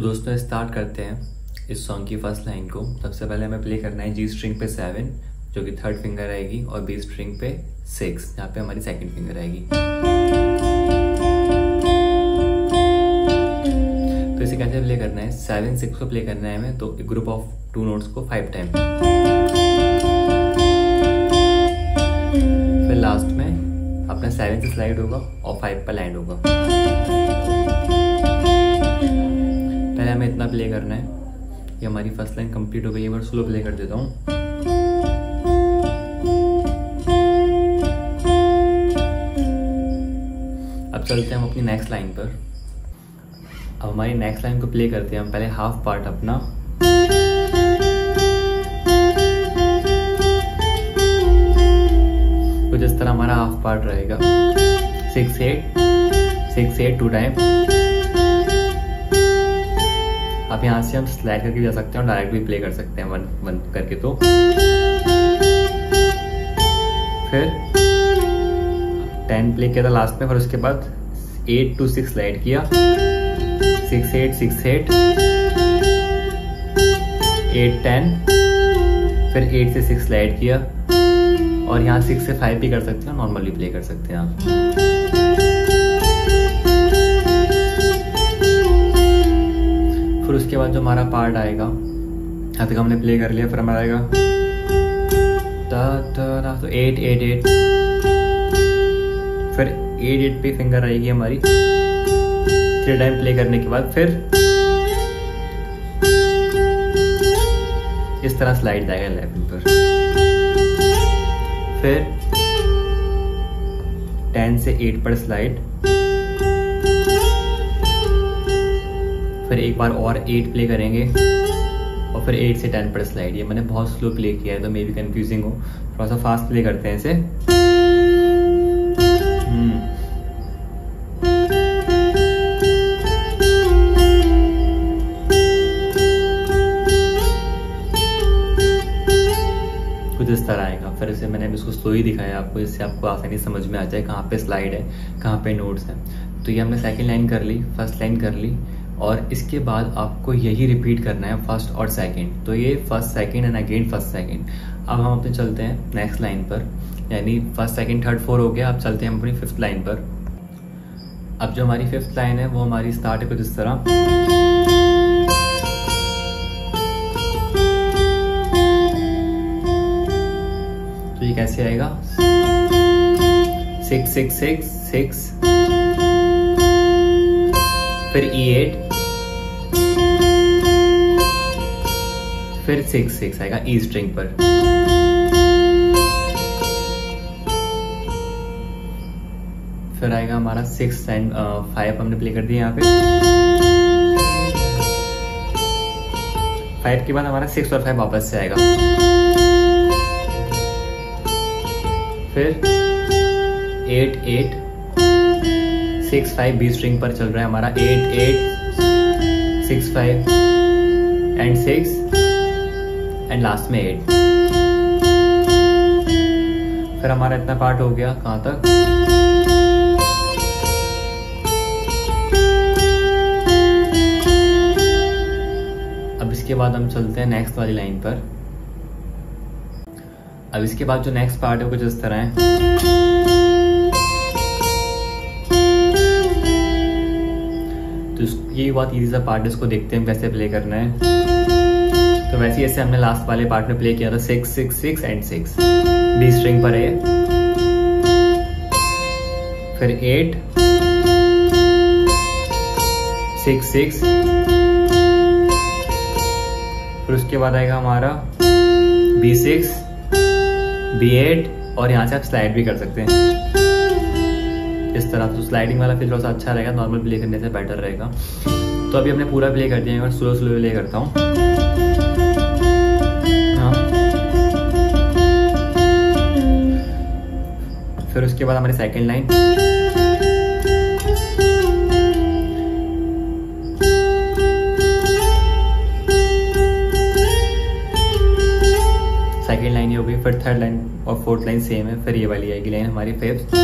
दोस्तों स्टार्ट करते हैं इस सॉन्ग की फर्स्ट लाइन को। सबसे पहले हमें प्ले करना है जी स्ट्रिंग पे 7 जो कि थर्ड फिंगर आएगी और बी स्ट्रिंग पे 6 यहाँ पे हमारी सेकंड फिंगर आएगी। तो इसे कैसे प्ले करना है, 7 6 को प्ले करना है हमें, तो ग्रुप ऑफ 2 नोट्स को 5 टाइम, फिर लास्ट में अपना 7 से स्लाइड होगा और 5 पर लैंड होगा। पहले हमें इतना प्ले करना है। ये हमारी फर्स्ट लाइन कंप्लीट हो गई। एक बार स्लो प्ले कर देता हूँ। अब चलते हैं हम अपनी नेक्स्ट लाइन पर। अब हमारी नेक्स्ट लाइन को प्ले करते हैं हम पहले हाफ पार्ट अपना, कुछ इस तरह हमारा हाफ पार्ट रहेगा। 6 8 2 टाइम। अब यहाँ से हम स्लाइड करके जा सकते हैं और डायरेक्ट भी प्ले कर सकते हैं 1 1 करके। तो फिर 10 प्ले किया था लास्ट में, फिर उसके बाद 8 to 6 स्लाइड किया, 6 8 6 8 8 10, फिर 8 से 6 स्लाइड किया और यहाँ 6 से 5 भी कर सकते हैं, नॉर्मली प्ले कर सकते हैं आप। फिर उसके बाद जो हमारा पार्ट आएगा, यहाँ तक हमने प्ले कर लिया, फिर हमारा आएगा तो 8 8 8, फिर 8 8 पे फिंगर आएगी हमारी। 3 टाइम प्ले करने के बाद फिर इस तरह स्लाइड जाएगा 11 पर। फिर 10 से 8 पर स्लाइड, फिर एक बार और 8 प्ले करेंगे और फिर 8 से 10 पर स्लाइड। ये मैंने बहुत स्लो प्ले किया है तो मे भी कंफ्यूजिंग हो, थोड़ा सा फास्ट प्ले करते हैं इसे। कुछ इस तरह आएगा। फिर इसे मैंने इसको स्लो ही दिखाया आपको, इससे आपको आसानी समझ में आ जाए कहाँ पे स्लाइड है, कहाँ पे नोट्स हैं। तो ये हमने सेकंड लाइन कर ली, फर्स्ट लाइन कर ली, और इसके बाद आपको यही रिपीट करना है फर्स्ट और सेकंड। तो ये first second and again first second. अब हम अपने चलते हैं नेक्स्ट लाइन पर, यानी फर्स्ट सेकंड थर्ड 4 हो गया। अब चलते हैं हम अपनी 5th लाइन पर। अब जो हमारी 5th लाइन है वो हमारी स्टार्ट है कुछ इस तरह। तो ये कैसे आएगा, 6 6 6 6, फिर E8, फिर 6 6 आएगा ई स्ट्रिंग पर। फिर आएगा हमारा 6 एंड 5 हमने प्ले कर दिया यहाँ पे। 5 के बाद हमारा 6 और 5 वापस से आएगा। फिर 8 8 6 5 बी स्ट्रिंग पर चल रहा है हमारा। 8 8 6 5 एंड 6 एंड लास्ट में 8। फिर हमारा इतना पार्ट हो गया कहाँ तक, अब इसके बाद हम चलते हैं नेक्स्ट वाली लाइन पर। अब इसके बाद जो नेक्स्ट पार्ट है कुछ इस तरह है। तो ये बहुत इजी सा पार्ट है, इसको देखते हैं कैसे प्ले करना है। तो वैसे जैसे हमने लास्ट वाले पार्ट में प्ले किया था, 6 6 6 एंड 6 बी स्ट्रिंग पर है, फिर 8 6 6, फिर उसके बाद आएगा हमारा B6 B8, और यहाँ से आप स्लाइड भी कर सकते हैं इस तरह। तो स्लाइडिंग वाला फिर थोड़ा सा अच्छा रहेगा, नॉर्मल प्ले करने से बेटर रहेगा। तो अभी हमने पूरा प्ले कर दिया, और स्लो स्लो प्ले करता हूँ। फिर उसके बाद हमारी सेकंड लाइन, सेकंड लाइन ये हो गई। फिर थर्ड लाइन और फोर्थ लाइन सेम है। फिर ये वाली आएगी लाइन हमारी 5th।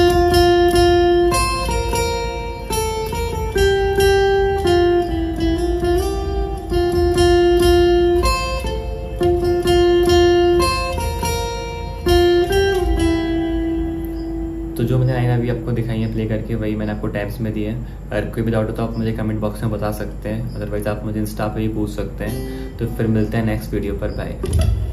जो मैंने लाइन अभी आपको दिखाई है प्ले करके, वही मैंने आपको टाइम्स में दी है। अगर कोई भी डाउट हो तो आप मुझे कमेंट बॉक्स में बता सकते हैं, अदरवाइज आप मुझे इंस्टा पे ही पूछ सकते हैं। तो फिर मिलते हैं नेक्स्ट वीडियो पर, बाय।